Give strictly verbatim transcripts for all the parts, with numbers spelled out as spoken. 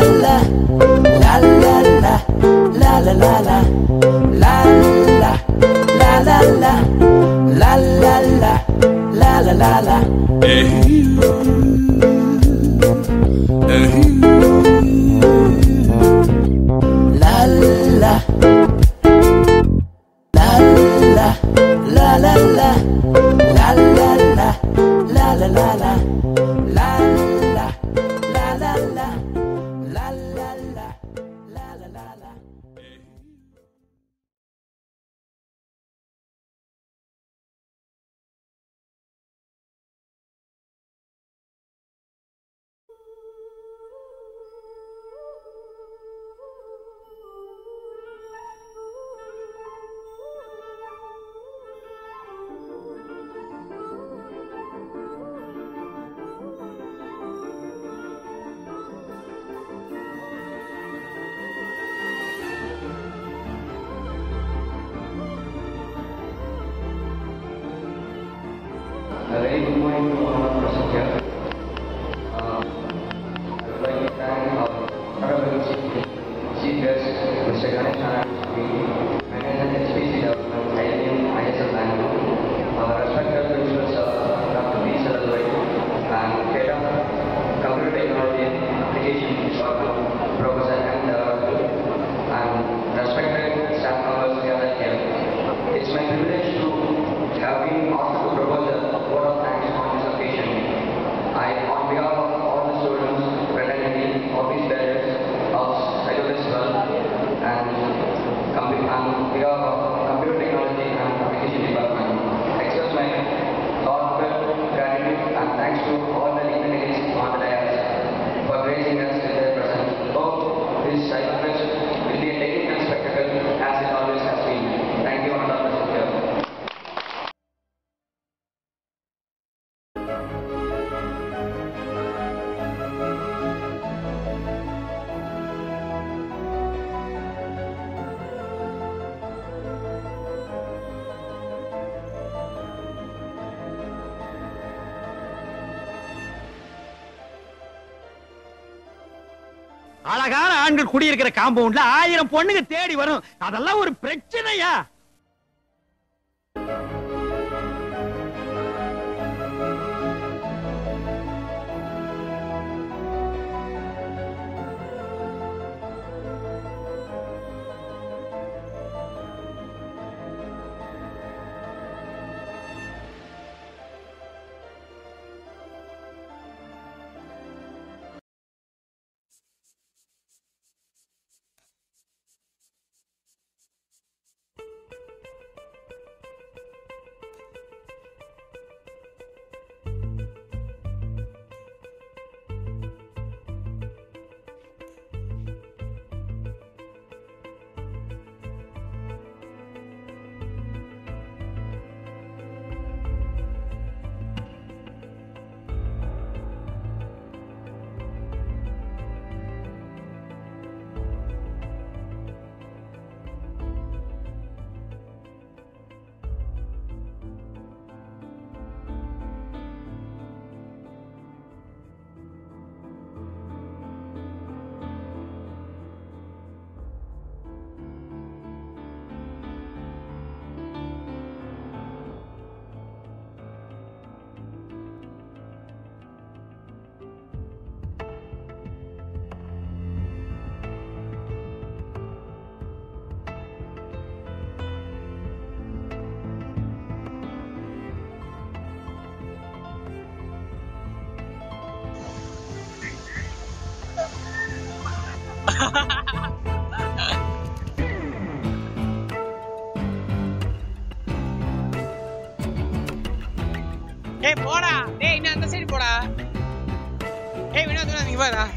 A very good morning to all of us here. Uh, I would like to thank our honorable chief guest, Mister Ganesh Narayan, Manager H P C Development, I I M I S L Bangalore, our respected principals, Doctor B. Saladwai, and Head of Computer Technology Application Department, Professor M. Development, and respected staff members gathered here. It's my privilege to have been asked to propose a word of thanks on this occasion. I, on behalf of all the students, fraternity, office bearers of Festival, and on behalf of Computer Technology and Application Department, express my heartfelt gratitude and thanks to all the dignitaries on the dais for gracing us with their presence. Hope this Cyber Fest will be a technical spectacle as it always has been. Thank you, Honorable Speaker. அழகான ஆண்கள் குடியிருக்கிற காம்பவுண்ட்ல ஆயிரம் பொண்ணுங்க தேடி வரும். அதெல்லாம் ஒரு பிரச்சனையா? ஏய் போடா, டேய் இன்னும் அந்த சைடு போடா. ஏய் வினோத் வினோத் இங்க வாடா.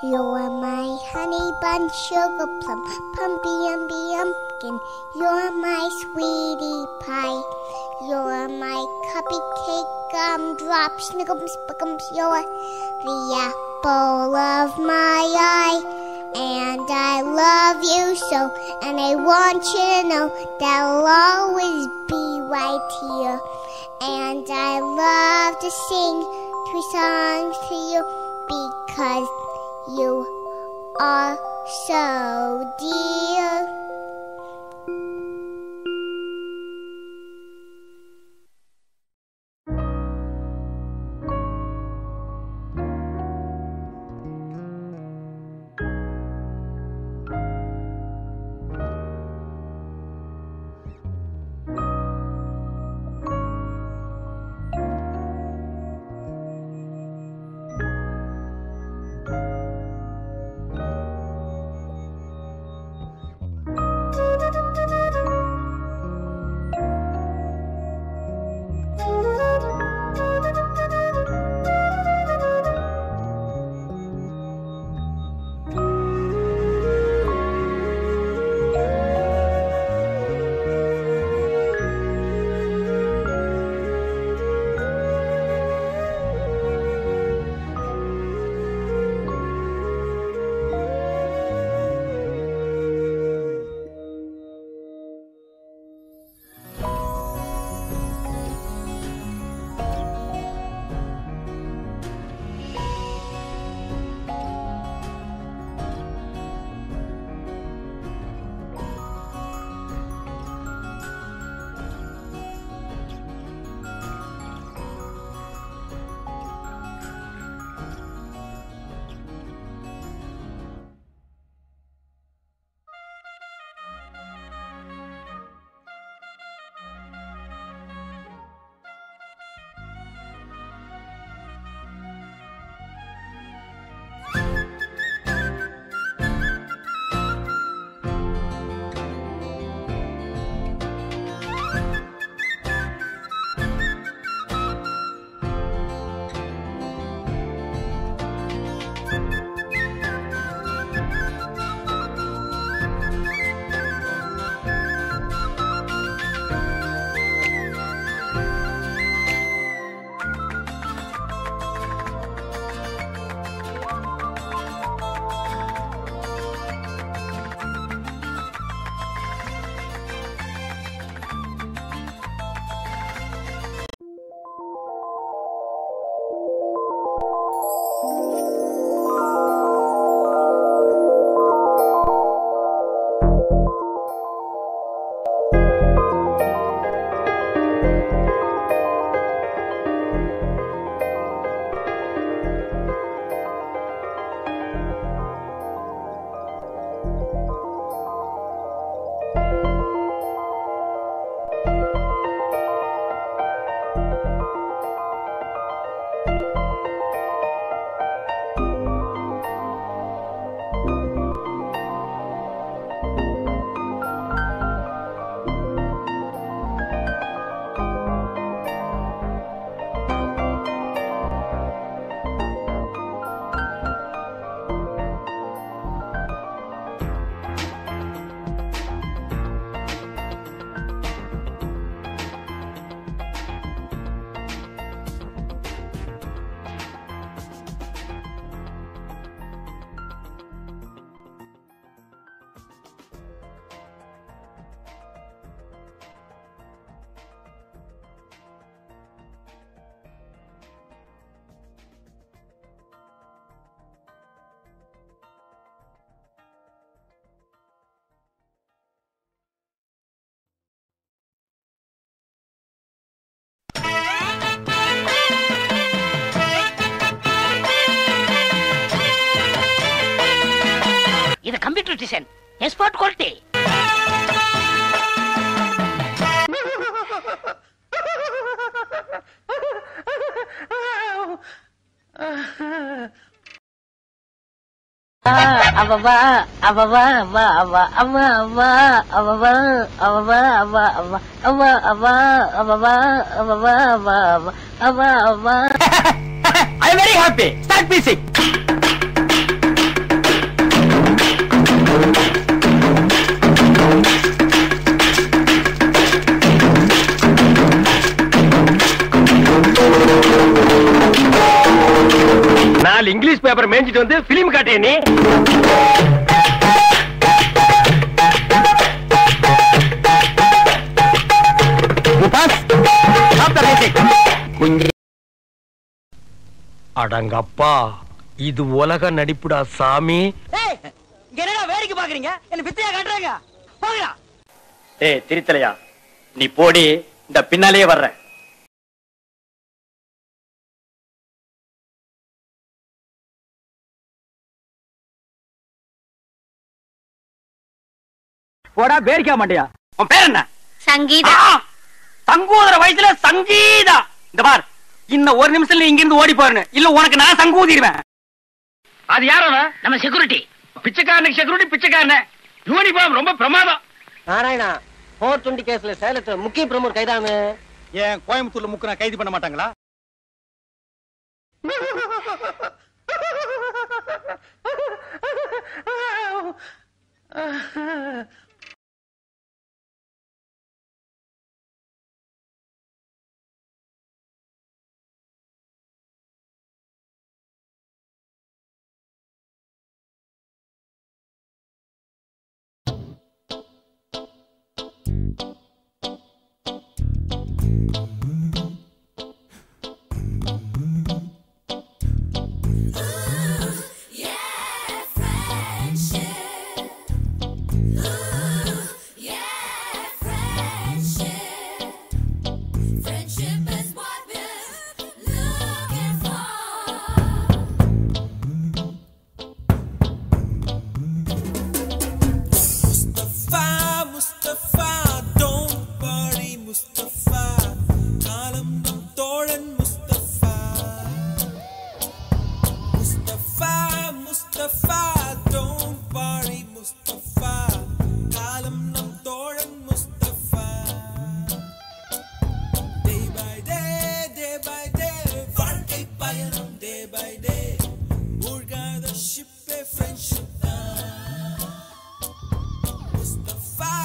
You're my honey bun, sugar plum, pumpy umby umpkin. You're my sweetie pie. You're my cupcake, gumdrop, snickums, spickums. You're the apple of my eye. And I love you so, and I want you to know that I'll always be right here. And I love to sing three songs to you because you are so dear. இது computer design export quality. அவவா அவவா அவா அவா அவா அவா அவவா அவவா அவா அவா அவா அவா அவவா அவவா அவா அவா அவா. I am very happy. Start music. English paper மேய்ஞ்சிட்டு வந்து பிலிம் காட்டிய நீ. அடங்கப்பா, இது உலக நடிப்புடா சாமி. என்னடா வேடிக்கை பாக்குறீங்க? என்ன வித்தையா காட்டுறாங்க? போங்கடா. ஏய் திருத்தலையா, நீ போடி, இந்த பின்னாலேயே வர்றேன். போடா, வேடிக்கை மாட்டியா? உன் பேர் என்ன? சங்கீதா. சங்கூதர வயசுல சங்கீதா. இந்த பார், இன்னும் ஒரு நிமிஷம் இங்க இருந்து ஓடி போறேன், இல்ல உனக்கு நான் சங்கூதிடுவேன். அது யாரவ? நம்ம செக்யூரிட்டி. பிச்சைக்காரனுக்கு செக்யூரிட்டி பிச்சைக்காரன. யூனிஃபார்ம் ரொம்ப பிரமாதம். நாராயணா, போர் டுவெண்ட்டி கேஸ்ல சேலத்துல முக்கிய பிரமுகர் கைதானு. ஏன் கோயம்புத்தூர்ல முக்கிய கைது பண்ண மாட்டாங்களா? Friendship, friendship, mustafa